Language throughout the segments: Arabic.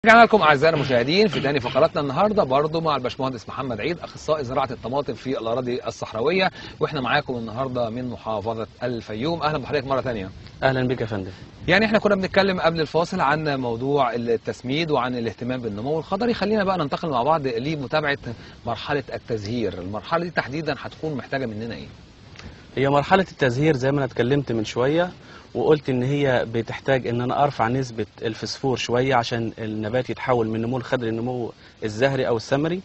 رجعنا لكم اعزائنا المشاهدين في تاني فقراتنا النهارده برضه مع الباشمهندس محمد عيد اخصائي زراعه الطماطم في الاراضي الصحراويه، واحنا معاكم النهارده من محافظه الفيوم. اهلا بحضرتك مره ثانيه. اهلا بك يا فندم. يعني احنا كنا بنتكلم قبل الفاصل عن موضوع التسميد وعن الاهتمام بالنمو الخضري، خلينا بقى ننتقل مع بعض لمتابعه مرحله التزهير. المرحله دي تحديدا هتكون محتاجه مننا ايه؟ هي مرحله التزهير زي ما انا اتكلمت من شويه وقلت ان هي بتحتاج ان انا ارفع نسبه الفسفور شويه عشان النبات يتحول من النمو الخضري للنمو الزهري او الثمري.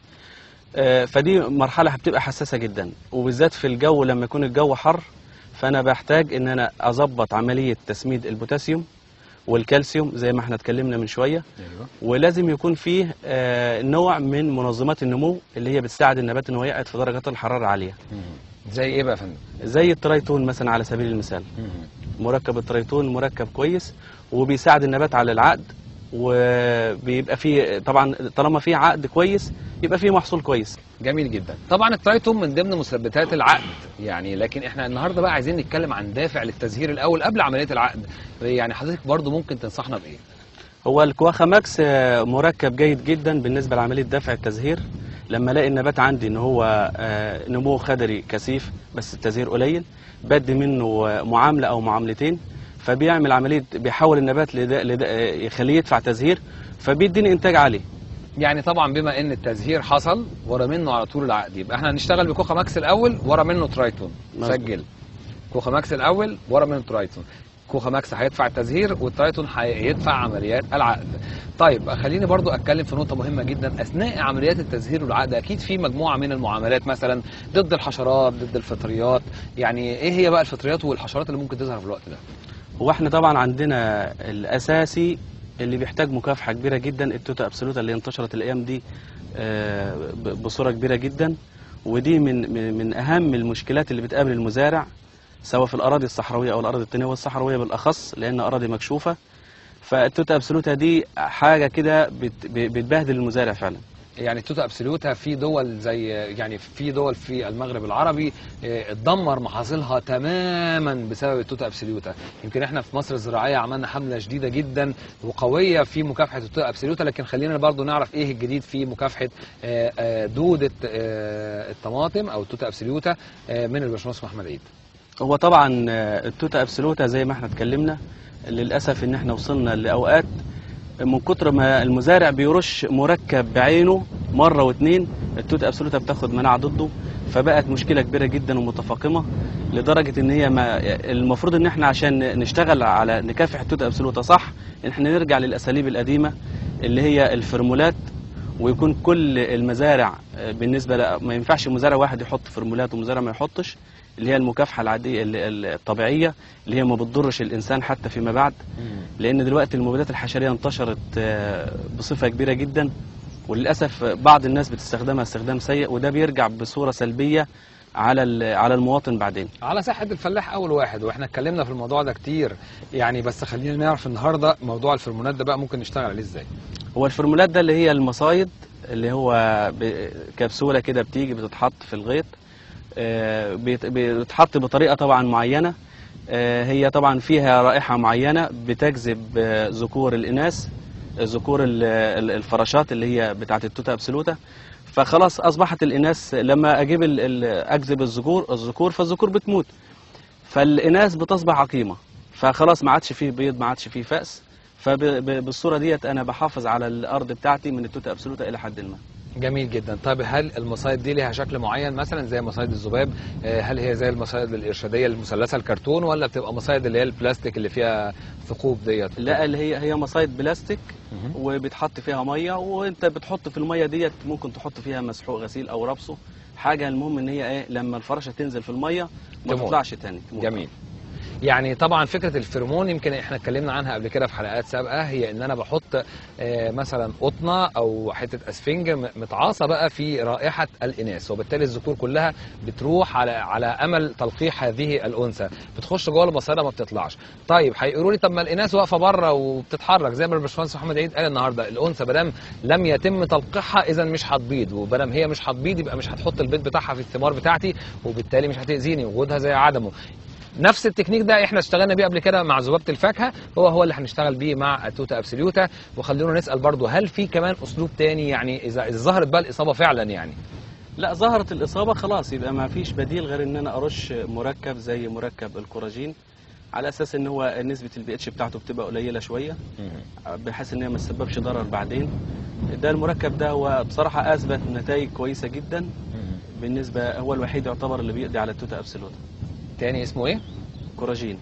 فدي مرحله بتبقى حساسه جدا، وبالذات في الجو لما يكون الجو حر، فانا بحتاج ان انا اظبط عمليه تسميد البوتاسيوم والكالسيوم زي ما احنا اتكلمنا من شويه. ايوه. ولازم يكون فيه نوع من منظمات النمو اللي هي بتساعد النبات انه يقعد في درجات الحراره عاليه. زي ايه بقى يا فندم؟ زي الترايتون مثلا على سبيل المثال. مركب الترايتون مركب كويس وبيساعد النبات على العقد، وبيبقى فيه طبعا طالما فيه عقد كويس يبقى فيه محصول كويس. جميل جدا. طبعا الترايتون من ضمن مثبتات العقد يعني، لكن احنا النهارده بقى عايزين نتكلم عن دافع للتزهير الاول قبل عمليه العقد. يعني حضرتك برضو ممكن تنصحنا بايه؟ هو الكواخاماكس مركب جيد جدا بالنسبه لعمليه دفع التزهير. لما الاقي النبات عندي ان هو نمو خضري كثيف بس التزهير قليل، بدي منه معامله او معاملتين، فبيعمل عمليه بيحول النبات يخليه يدفع تزهير، فبيديني انتاج عالي. يعني طبعا بما ان التزهير حصل ورا منه على طول العقد، يبقى احنا هنشتغل بكوخاماكس الاول ورا منه ترايتون. سجل كوخاماكس الاول ورا منه ترايتون. كوخاماكس هيدفع التزهير والترايتون هيدفع عمليات العقد. طيب خليني برضو اتكلم في نقطه مهمه جدا. اثناء عمليات التزهير والعقد اكيد في مجموعه من المعاملات مثلا ضد الحشرات ضد الفطريات. يعني ايه هي بقى الفطريات والحشرات اللي ممكن تظهر في الوقت ده؟ هو احنا طبعا عندنا الاساسي اللي بيحتاج مكافحه كبيره جدا التوتا ابسولوتا اللي انتشرت الايام دي بصوره كبيره جدا، ودي من اهم المشكلات اللي بتقابل المزارع سواء في الاراضي الصحراويه او الاراضي التانيه والصحراويه بالاخص لان اراضي مكشوفه. فالتوتا ابسولوتا دي حاجه كده بتبهدل المزارع فعلا. يعني التوتا ابسولوتا في دول زي يعني في دول في المغرب العربي اتدمر محاصيلها تماما بسبب التوتا ابسولوتا. يمكن احنا في مصر الزراعيه عملنا حمله شديده جدا وقويه في مكافحه التوتا ابسولوتا، لكن خلينا برضو نعرف ايه الجديد في مكافحه دوده الطماطم او التوتا ابسولوتا من الباشمهندس محمد عيد. هو طبعا التوتا ابسولوتا زي ما احنا اتكلمنا للاسف ان احنا وصلنا لاوقات من كتر ما المزارع بيرش مركب بعينه مره واتنين التوتا ابسولوتا بتاخد مناعه ضده، فبقت مشكله كبيره جدا ومتفاقمه لدرجه ان هي المفروض ان احنا عشان نشتغل على نكافح التوتا ابسولوتا صح ان احنا نرجع للاساليب القديمه اللي هي الفورمولات، ويكون كل المزارع بالنسبه ما ينفعش مزارع واحد يحط فورمولات ومزارع ما يحطش، اللي هي المكافحه العاديه الطبيعيه اللي هي ما بتضرش الانسان حتى فيما بعد. لان دلوقتي المبيدات الحشريه انتشرت بصفه كبيره جدا، وللاسف بعض الناس بتستخدمها استخدام سيء، وده بيرجع بصوره سلبيه على المواطن بعدين، على صحه الفلاح اول واحد. واحنا اتكلمنا في الموضوع ده كتير يعني، بس خلينا نعرف النهارده موضوع الفرمونات ده بقى ممكن نشتغل عليه ازاي. هو الفرمونات ده اللي هي المصايد اللي هو كبسوله كده بتيجي بتتحط في الغيط، بتتحط بطريقه طبعا معينه، هي طبعا فيها رائحه معينه بتجذب ذكور الاناث، ذكور الفراشات اللي هي بتاعه التوتا ابسولوتا. فخلاص اصبحت الاناث لما اجذب الذكور فالذكور بتموت، فالاناث بتصبح عقيمه، فخلاص ما عادش فيه بيض ما عادش فيه فأس. فبالصوره ديت انا بحافظ على الارض بتاعتي من التوتا ابسولوتا الى حد ما. جميل جدا. طيب هل المصايد دي ليها شكل معين مثلا زي مصايد الذباب؟ هل هي زي المصايد الارشاديه المثلثه الكرتون، ولا بتبقى مصايد اللي هي البلاستيك اللي فيها ثقوب ديت؟ لا، اللي هي مصايد بلاستيك وبتحط فيها ميه، وانت بتحط في الميه ديت ممكن تحط فيها مسحوق غسيل او ربصه حاجه، المهم ان هي لما الفرشه تنزل في الميه ما تطلعش تاني. جميل. يعني طبعا فكره الفيرمون يمكن احنا اتكلمنا عنها قبل كده في حلقات سابقه، هي ان انا بحط مثلا قطنه او حته اسفنج متعاصه بقى في رائحه الاناث، وبالتالي الذكور كلها بتروح على امل تلقيح هذه الانثى، بتخش جوه البصيره ما بتطلعش. طيب هيقولوا لي طب ما الاناث واقفه بره وبتتحرك زي ما الباشمهندس محمد عيد قال النهارده، الانثى ما دام لم يتم تلقيحها اذا مش هتبيض، وما دام هي مش هتبيض يبقى مش هتحط البيض بتاعها في الثمار بتاعتي، وبالتالي مش هتاذيني وجودها زي عدمه. نفس التكنيك ده احنا اشتغلنا بيه قبل كده مع ذبابه الفاكهه، هو اللي هنشتغل بيه مع التوتا ابسوليوتا. وخلونا نسال برضو، هل في كمان اسلوب تاني يعني اذا ظهرت بقى الاصابه فعلا يعني؟ لا، ظهرت الإصابة خلاص يبقى ما فيش بديل غير إن أنا أرش مركب زي مركب الكوراجين، على أساس إن هو نسبة البي اتش بتاعته بتبقى قليلة شوية، بحيث إن هي ما تسببش ضرر بعدين. ده المركب ده هو بصراحة أثبت نتائج كويسة جدا بالنسبة، هو الوحيد يعتبر اللي بيقضي على التوتا ابسولوتا. تاني اسمه ايه؟ كوراجين.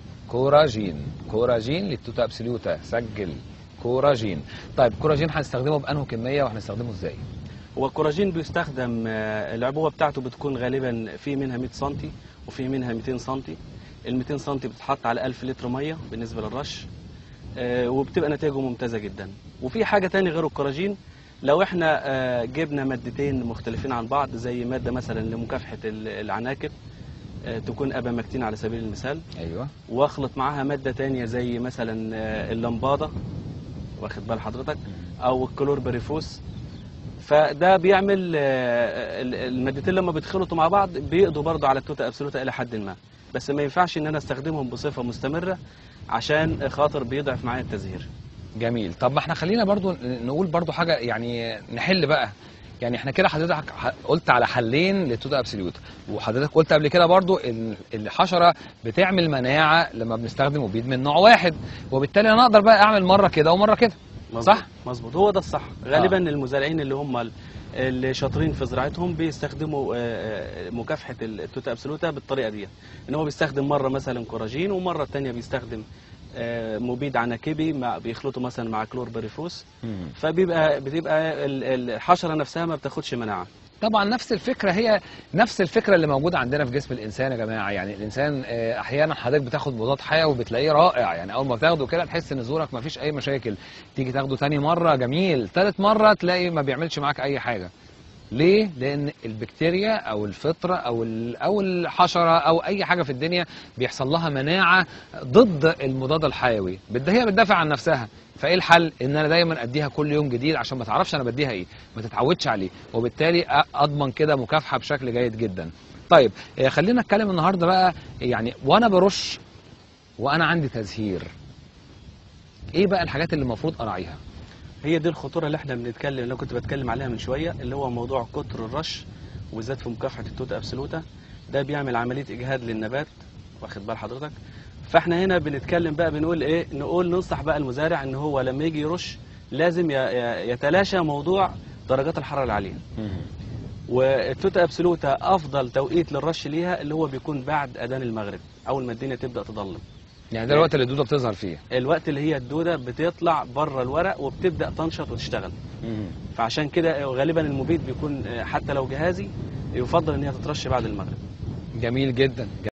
كوراجين للتوتا ابسوليوتا، سجل كوراجين. طيب كوراجين هنستخدمه بأنه كميه وهنستخدمه ازاي؟ هو الكوراجين بيستخدم، العبوة بتاعته بتكون غالبا في منها 100 سم وفي منها 200 سم. ال 200 سم بتتحط على 1000 لتر ميه بالنسبة للرش، وبتبقى نتائجه ممتازة جدا. وفي حاجة تاني غير الكوراجين، لو احنا جبنا مادتين مختلفين عن بعض، زي مادة مثلا لمكافحة العناكب تكون ابامكتين على سبيل المثال، ايوه، واخلط معاها مادة تانية زي مثلا اللمبادة، واخد بال حضرتك، او الكلوربريفوس، فده بيعمل المادتين لما بيتخلطوا مع بعض بيقضوا برضه على التوتا ابسولوتا الى حد ما، بس ما ينفعش ان انا استخدمهم بصفه مستمره عشان خاطر بيضعف معايا التزهير. جميل. طب ما احنا خلينا برضو نقول برضو حاجه يعني نحل بقى. يعني احنا كده حضرتك قلت على حلين للتوتا ابسوليوتا، وحضرتك قلت قبل كده برضو ان الحشره بتعمل مناعه لما بنستخدم مبيد من نوع واحد، وبالتالي انا اقدر بقى اعمل مره كده ومره كده. صح؟ مظبوط، هو ده الصح. غالبا المزارعين اللي هم اللي شاطرين في زراعتهم بيستخدموا مكافحه التوتا ابسولوتا بالطريقه دي، ان هو بيستخدم مره مثلا كوراجين ومره الثانيه بيستخدم مبيد عناكبي بيخلطوا مثلا مع كلوربريفوس، بتبقى الحشره نفسها ما بتاخدش مناعه. طبعا نفس الفكره، هي نفس الفكره اللي موجوده عندنا في جسم الانسان يا جماعه. يعني الانسان احيانا حضرتك بتاخد مضاد حيوي وبتلاقيه رائع، يعني اول ما بتاخده كده تحس ان زورك ما فيش اي مشاكل، تيجي تاخده تاني مره جميل، تالت مره تلاقي ما بيعملش معاك اي حاجه. ليه؟ لان البكتيريا او الفطره او الحشره او اي حاجه في الدنيا بيحصل لها مناعه ضد المضاد الحيوي، هي بتدافع عن نفسها. فايه الحل؟ ان انا دايما اديها كل يوم جديد عشان ما تعرفش انا بديها ايه، ما تتعودش عليه، وبالتالي اضمن كده مكافحه بشكل جيد جدا. طيب خلينا نتكلم النهارده بقى، يعني وانا برش وانا عندي تزهير، ايه بقى الحاجات اللي المفروض اراعيها؟ هي دي الخطوره اللي احنا بنتكلم، اللي كنت بتكلم عليها من شويه، اللي هو موضوع كتر الرش وبالذات في مكافحه التوتا ابسولوتا. ده بيعمل عمليه اجهاد للنبات، واخد بال حضرتك. فاحنا هنا بنتكلم بقى، بنقول ايه، ننصح بقى المزارع ان هو لما يجي يرش لازم يتلاشى موضوع درجات الحراره العاليه. والتوتا ابسولوتا افضل توقيت للرش ليها اللي هو بيكون بعد اذان المغرب، اول ما الدنيا تبدا تضلم. يعني ده الوقت اللي الدوده بتظهر فيه، الوقت اللي هي الدوده بتطلع بره الورق وبتبدا تنشط وتشتغل. فعشان كده غالبا المبيد بيكون حتى لو جهازي يفضل ان هي تترش بعد المغرب. جميل جدا.